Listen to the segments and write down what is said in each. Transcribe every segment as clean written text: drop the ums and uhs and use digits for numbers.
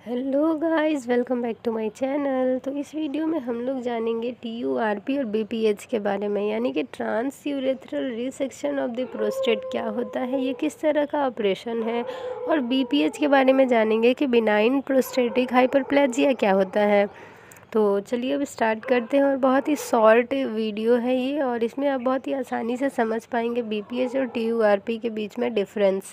Hello guys, welcome back to my channel. तो इस video में हम लोग जानेंगे TURP और BPH के बारे में, यानी कि transurethral resection of the prostate क्या होता है, ये किस तरह का ऑपरेशन है, और BPH के बारे में जानेंगे कि बिनाइन प्रोस्टेटिक हाइपरप्लेजिया क्या होता है। तो चलिए अब स्टार्ट करते हैं। और बहुत ही शॉर्ट वीडियो है ये, और इसमें आप बहुत ही आसानी से समझ पाएंगे BPH और TURP के बीच में डिफरेंस।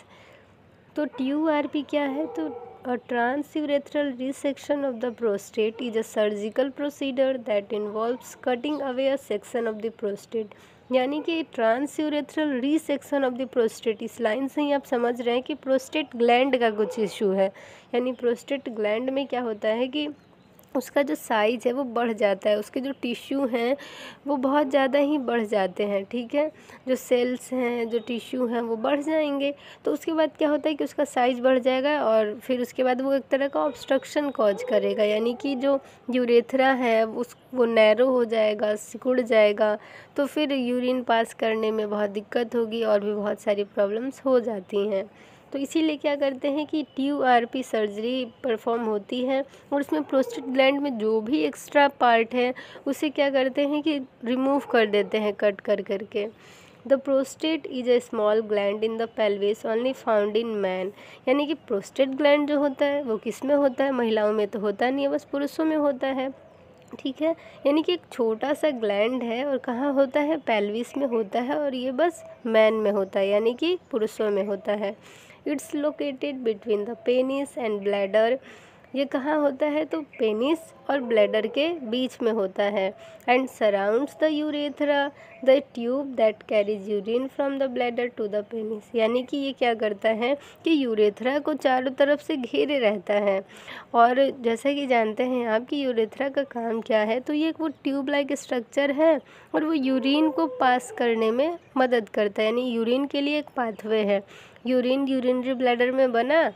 तो TURP क्या है? तो transurethral resection of the prostate is a surgical procedure that involves cutting away a section of the prostate। यानी कि transurethral resection of the prostate, इस लाइन से ही आप समझ रहे हैं कि प्रोस्टेट ग्लैंड का कुछ इशू है। यानी प्रोस्टेट ग्लैंड में क्या होता है कि उसका जो साइज़ है वो बढ़ जाता है, उसके जो टिश्यू हैं वो बहुत ज़्यादा ही बढ़ जाते हैं। ठीक है, जो सेल्स हैं, जो टिश्यू हैं वो बढ़ जाएंगे। तो उसके बाद क्या होता है कि उसका साइज़ बढ़ जाएगा, और फिर उसके बाद वो एक तरह का ऑब्स्ट्रक्शन कॉज करेगा, यानी कि जो यूरेथ्रा है वो नैरो हो जाएगा, सिकुड़ जाएगा। तो फिर यूरिन पास करने में बहुत दिक्कत होगी, और भी बहुत सारी प्रॉब्लम्स हो जाती हैं। तो इसीलिए क्या करते हैं कि TURP सर्जरी परफॉर्म होती है, और उसमें प्रोस्टेट ग्लैंड में जो भी एक्स्ट्रा पार्ट है उसे क्या करते हैं कि रिमूव कर देते हैं कट कर करके। The prostate is a small gland in the pelvis only found in man. यानी कि प्रोस्टेट ग्लैंड जो होता है वो किस में होता है? महिलाओं में तो होता नहीं है, बस पुरुषों में होता है। ठीक है, यानी कि एक छोटा सा ग्लैंड है, और कहाँ होता है? पेल्विस में होता है, और ये बस मैन में होता है, यानी कि पुरुषों में होता है। It's located between the penis and bladder. ये कहाँ होता है? तो पेनिस और ब्लैडर के बीच में होता है। And surrounds the urethra, the tube that carries urine from the bladder to the penis. यानी कि ये क्या करता है कि यूरेथ्रा को चारों तरफ से घेरे रहता है। और जैसा कि जानते हैं आप कि यूरेथ्रा का काम क्या है, तो ये वो ट्यूब लाइक स्ट्रक्चर है, और वो यूरिन को पास करने में मदद करता है, यानी यूरिन के लिए एक पाथवे है। यूरिनरी ब्लैडर में बना,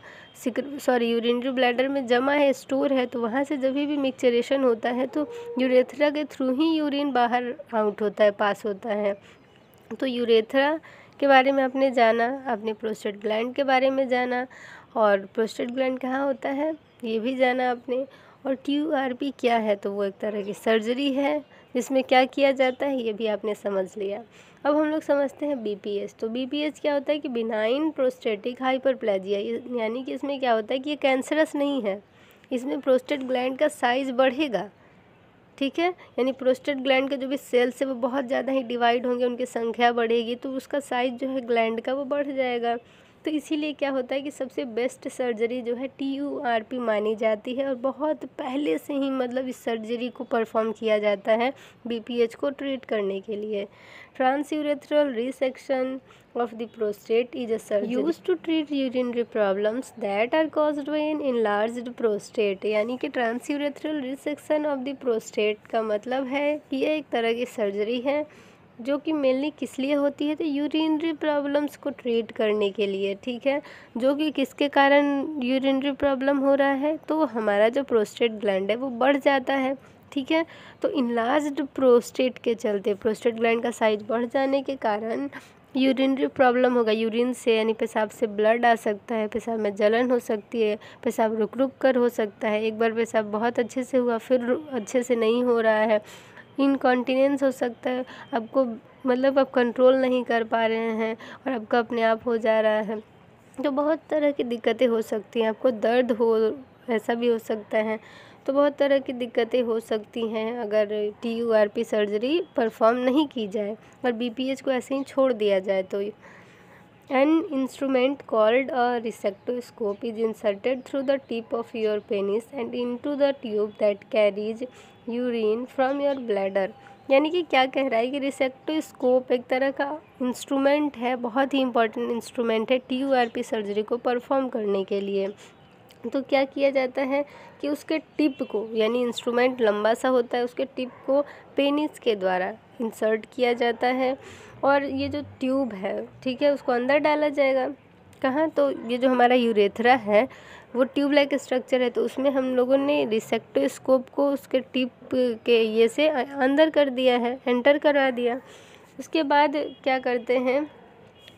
यूरिनरी ब्लैडर में जमा है, स्टोर है, तो वहाँ से जब भी मिक्सचरेशन होता है तो यूरेथ्रा के थ्रू ही यूरिन बाहर आउट होता है, पास होता है। तो यूरेथ्रा के बारे में आपने जाना, आपने प्रोस्टेट ग्लैंड के बारे में जाना, और प्रोस्टेट ग्लैंड कहाँ होता है ये भी जाना आपने। और TURP क्या है? तो वो एक तरह की सर्जरी है जिसमें क्या किया जाता है ये भी आपने समझ लिया। अब हम लोग समझते हैं BPH। तो BPH क्या होता है कि बिनाइन प्रोस्टेटिक हाइपरप्लेजिया, यानी कि इसमें क्या होता है कि ये कैंसरस नहीं है, इसमें प्रोस्टेट ग्लैंड का साइज़ बढ़ेगा। ठीक है, यानी प्रोस्टेट ग्लैंड के जो भी सेल्स है वो बहुत ज़्यादा ही डिवाइड होंगे, उनकी संख्या बढ़ेगी, तो उसका साइज़ जो है ग्लैंड का वो बढ़ जाएगा। तो इसीलिए क्या होता है कि सबसे बेस्ट सर्जरी जो है TURP मानी जाती है, और बहुत पहले से ही मतलब इस सर्जरी को परफॉर्म किया जाता है BPH को ट्रीट करने के लिए। Transurethral resection of the prostate is a surgery used to treat urinary problems that are caused by an enlarged prostate। यानी कि transurethral resection of the prostate का मतलब है कि ये एक तरह की सर्जरी है जो कि मेनली किस लिए होती है? तो यूरिनरी प्रॉब्लम्स को ट्रीट करने के लिए। ठीक है, जो कि किसके कारण यूरिनरी प्रॉब्लम हो रहा है? तो हमारा जो प्रोस्टेट ग्लैंड है वो बढ़ जाता है। ठीक है, तो इनलार्ज्ड प्रोस्टेट के चलते, प्रोस्टेट ग्लैंड का साइज बढ़ जाने के कारण यूरिनरी प्रॉब्लम होगा। यूरिन से यानी पेशाब से ब्लड आ सकता है, पेशाब में जलन हो सकती है, पेशाब रुक रुक कर हो सकता है, एक बार पेशाब बहुत अच्छे से हुआ फिर अच्छे से नहीं हो रहा है, इनकॉन्टिनेंस हो सकता है, आपको मतलब आप कंट्रोल नहीं कर पा रहे हैं और आपका अपने आप हो जा रहा है। तो बहुत तरह की दिक्कतें हो सकती हैं, आपको दर्द हो, ऐसा भी हो सकता है। तो बहुत तरह की दिक्कतें हो सकती हैं अगर TURP सर्जरी परफॉर्म नहीं की जाए और BPH को ऐसे ही छोड़ दिया जाए। तो an instrument called a resectoscope is inserted through the tip of your penis and into the tube that carries urine from your bladder। यानी कि क्या कह रहा है कि रिसेक्टोस्कोप एक तरह का इंस्ट्रूमेंट है, बहुत ही इंपॉर्टेंट इंस्ट्रूमेंट है TURP सर्जरी को परफॉर्म करने के लिए। तो क्या किया जाता है कि उसके टिप को, यानी इंस्ट्रूमेंट लंबा सा होता है, उसके टिप को पेनिस के द्वारा इंसर्ट किया जाता है, और ये जो ट्यूब है, ठीक है, उसको अंदर डाला जाएगा। कहाँ? तो ये जो हमारा यूरेथ्रा है वो ट्यूब लाइक स्ट्रक्चर है, तो उसमें हम लोगों ने रिसेक्टोस्कोप को उसके टिप के ये से अंदर कर दिया है, एंटर करवा दिया। उसके बाद क्या करते हैं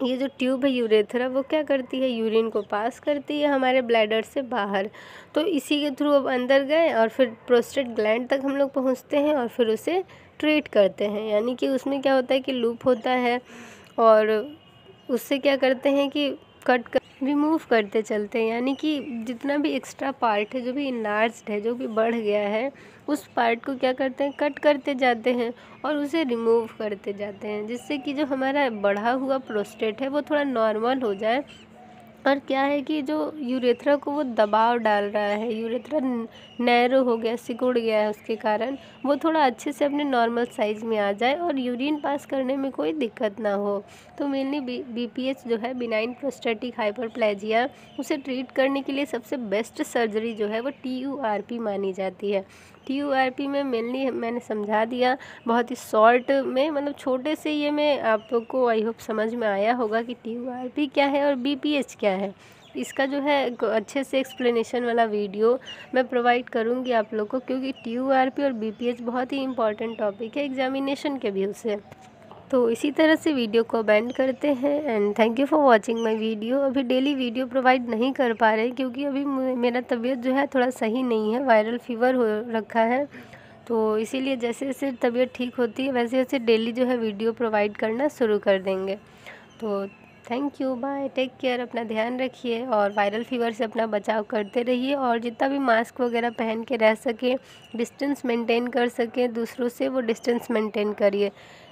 ये जो ट्यूब है यूरेथ्रा वो क्या करती है, यूरिन को पास करती है हमारे ब्लैडर से बाहर। तो इसी के थ्रू अब अंदर गए और फिर प्रोस्टेट ग्लैंड तक हम लोग पहुँचते हैं और फिर उसे ट्रीट करते हैं। यानी कि उसमें क्या होता है कि लूप होता है और उससे क्या करते हैं कि कट कर रिमूव करते चलते हैं। यानी कि जितना भी एक्स्ट्रा पार्ट है, जो भी इनलार्ज्ड है, जो भी बढ़ गया है, उस पार्ट को क्या करते हैं, कट करते जाते हैं और उसे रिमूव करते जाते हैं, जिससे कि जो हमारा बढ़ा हुआ प्रोस्टेट है वो थोड़ा नॉर्मल हो जाए। और क्या है कि जो यूरेथ्रा को वो दबाव डाल रहा है, यूरेथ्रा नैरो हो गया, सिकुड़ गया है, उसके कारण वो थोड़ा अच्छे से अपने नॉर्मल साइज़ में आ जाए और यूरिन पास करने में कोई दिक्कत ना हो। तो मेनली बीपीएच जो है, बिनाइन प्रोस्टेटिक हाइपरप्लेजिया, उसे ट्रीट करने के लिए सबसे बेस्ट सर्जरी जो है वो TURP मानी जाती है। TURP में मेनली मैंने समझा दिया बहुत ही शॉर्ट में, मतलब छोटे से ये मैं आपको आई होप समझ में आया होगा कि TURP क्या है और BPH क्या है। इसका जो है अच्छे से एक्सप्लेनेशन वाला वीडियो मैं प्रोवाइड करूँगी आप लोग को, क्योंकि TURP और BPH बहुत ही इंपॉर्टेंट टॉपिक है एग्जामिनेशन के व्यू से। तो इसी तरह से वीडियो को एंड करते हैं and thank you for watching my video. अभी डेली वीडियो प्रोवाइड नहीं कर पा रहे क्योंकि अभी मेरा तबीयत जो है थोड़ा सही नहीं है, वायरल फीवर हो रखा है। तो इसीलिए जैसे जैसे तबीयत ठीक होती है वैसे वैसे डेली जो है वीडियो प्रोवाइड करना शुरू कर देंगे। तो thank you, bye, take care, अपना ध्यान रखिए और वायरल फीवर से अपना बचाव करते रहिए और जितना भी मास्क वगैरह पहन के रह सके, डिस्टेंस मेंटेन कर सके दूसरों से, वो डिस्टेंस मेंटेन करिए।